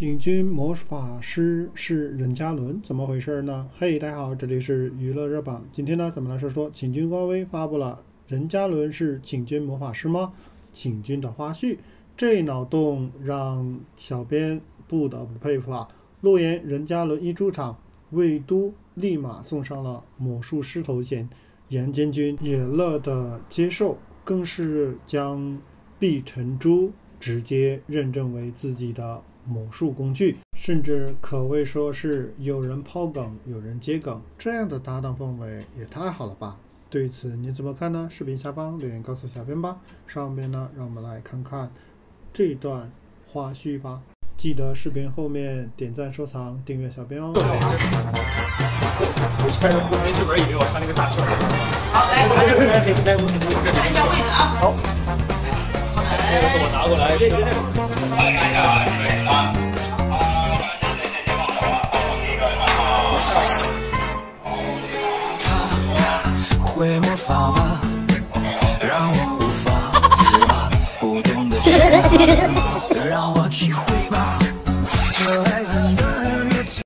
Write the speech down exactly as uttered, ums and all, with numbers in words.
请君魔法师是任嘉伦，怎么回事呢？嘿，大家好，这里是娱乐热榜。今天呢，咱们来说说请君官微发布了任嘉伦是请君魔法师吗？请君的花絮，这脑洞让小编不得不佩服啊！路言任嘉伦一出场，魏都立马送上了魔术师头衔，严监军也乐得接受，更是将碧晨珠直接认证为自己的魔术工具，甚至可谓说是有人抛梗，有人接梗，这样的搭档氛围也太好了吧！对此你怎么看呢？视频下方留言告诉小编吧。上面呢，让我们来看看这段花絮吧。记得视频后面点赞、收藏、订阅小编哦。 没剧本也给我上那个大球。好，来，来，来，来，来，看一下位置啊。好。这个给我拿过来，这个这个。来看一下啊，对啊。他会魔法吧，让我无法自拔，不懂的事让我体会吧，这爱。